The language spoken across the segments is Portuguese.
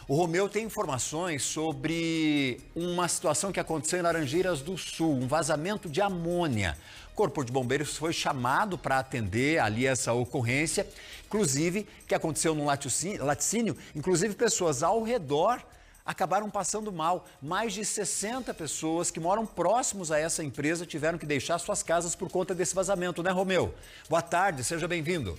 O Romeu tem informações sobre uma situação que aconteceu em Laranjeiras do Sul, um vazamento de amônia. O Corpo de Bombeiros foi chamado para atender ali essa ocorrência, inclusive que aconteceu no laticínio, inclusive pessoas ao redor acabaram passando mal. Mais de 60 pessoas que moram próximos a essa empresa tiveram que deixar suas casas por conta desse vazamento, né, Romeu? Boa tarde, seja bem-vindo.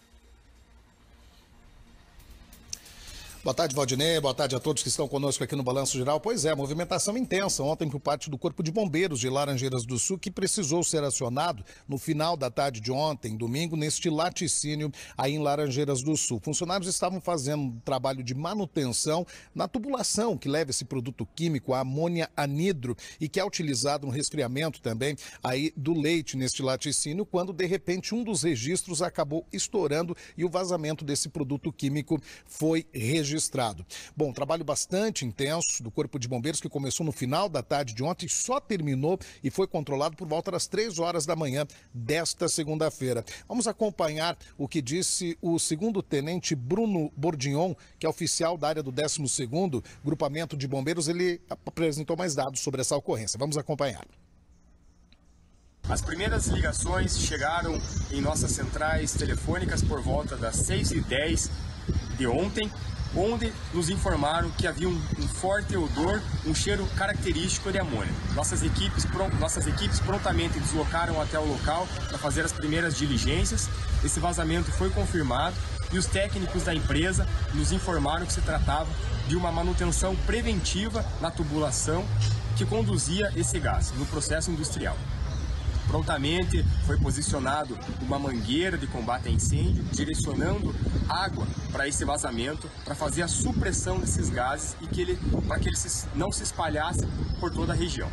Boa tarde, Valdinei. Boa tarde a todos que estão conosco aqui no Balanço Geral. Pois é, movimentação intensa ontem por parte do Corpo de Bombeiros de Laranjeiras do Sul, que precisou ser acionado no final da tarde de ontem, domingo, neste laticínio aí em Laranjeiras do Sul. Funcionários estavam fazendo um trabalho de manutenção na tubulação que leva esse produto químico, a amônia anidro, e que é utilizado no resfriamento também aí do leite neste laticínio, quando de repente um dos registros acabou estourando e o vazamento desse produto químico foi registrado. Bom, trabalho bastante intenso do Corpo de Bombeiros que começou no final da tarde de ontem, só terminou e foi controlado por volta das 3 horas da manhã desta segunda-feira. Vamos acompanhar o que disse o segundo tenente Bruno Bordignon, que é oficial da área do 12º Grupamento de Bombeiros. Ele apresentou mais dados sobre essa ocorrência. Vamos acompanhar. As primeiras ligações chegaram em nossas centrais telefônicas por volta das 6h10 de ontem, onde nos informaram que havia um forte odor, um cheiro característico de amônia. Nossas equipes prontamente deslocaram até o local para fazer as primeiras diligências. Esse vazamento foi confirmado e os técnicos da empresa nos informaram que se tratava de uma manutenção preventiva na tubulação que conduzia esse gás no processo industrial. Prontamente foi posicionado uma mangueira de combate a incêndio, direcionando água para esse vazamento, para fazer a supressão desses gases e para que eles não se espalhassem por toda a região.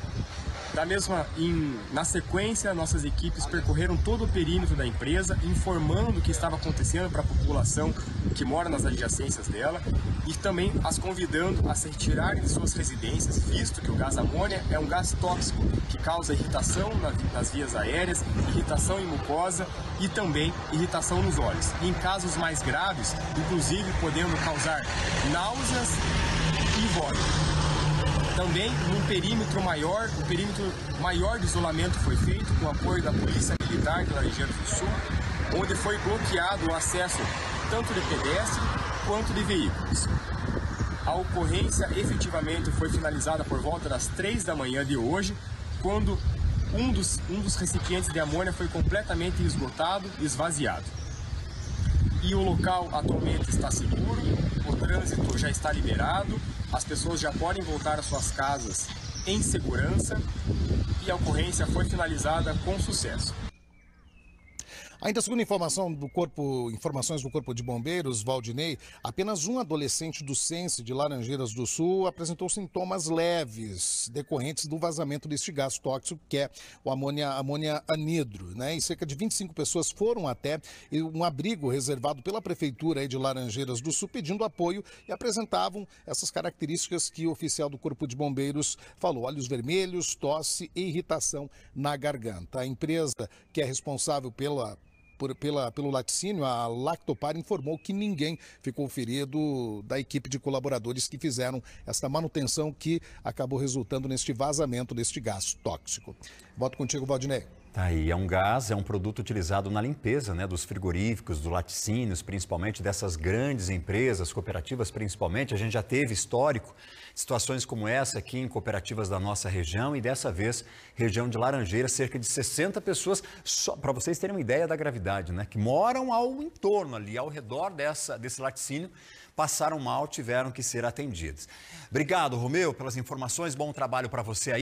Na sequência, nossas equipes percorreram todo o perímetro da empresa, informando o que estava acontecendo para a população que mora nas adjacências dela e também as convidando a se retirarem de suas residências, visto que o gás amônia é um gás tóxico que causa irritação nas vias aéreas, irritação em mucosa e também irritação nos olhos. E em casos mais graves, inclusive podendo causar náuseas e vômito. Também um perímetro maior de isolamento foi feito com o apoio da Polícia Militar de Laranjeiras do Sul, onde foi bloqueado o acesso tanto de pedestre quanto de veículos. A ocorrência efetivamente foi finalizada por volta das 3 da manhã de hoje, quando um dos recipientes de amônia foi completamente esgotado e esvaziado. E o local atualmente está seguro, o trânsito já está liberado, as pessoas já podem voltar às suas casas em segurança e a ocorrência foi finalizada com sucesso. Ainda segundo informações do Corpo de Bombeiros, Valdinei, apenas um adolescente do Sense de Laranjeiras do Sul apresentou sintomas leves decorrentes do vazamento deste gás tóxico, que é o amônia anidro, né? E cerca de 25 pessoas foram até um abrigo reservado pela Prefeitura aí de Laranjeiras do Sul pedindo apoio e apresentavam essas características que o oficial do Corpo de Bombeiros falou: olhos vermelhos, tosse e irritação na garganta. A empresa que é responsável pelo laticínio, a Lactopar, informou que ninguém ficou ferido da equipe de colaboradores que fizeram esta manutenção que acabou resultando neste vazamento deste gás tóxico. Volto contigo, Valdinei. Tá aí, é um gás, é um produto utilizado na limpeza, né, dos frigoríficos, dos laticínios, principalmente dessas grandes empresas, cooperativas principalmente. A gente já teve histórico, situações como essa aqui em cooperativas da nossa região e dessa vez, região de Laranjeiras, cerca de 60 pessoas, só para vocês terem uma ideia da gravidade, né, que moram ao entorno ali, ao redor desse laticínio, passaram mal, tiveram que ser atendidos. Obrigado, Romeu, pelas informações, bom trabalho para você aí.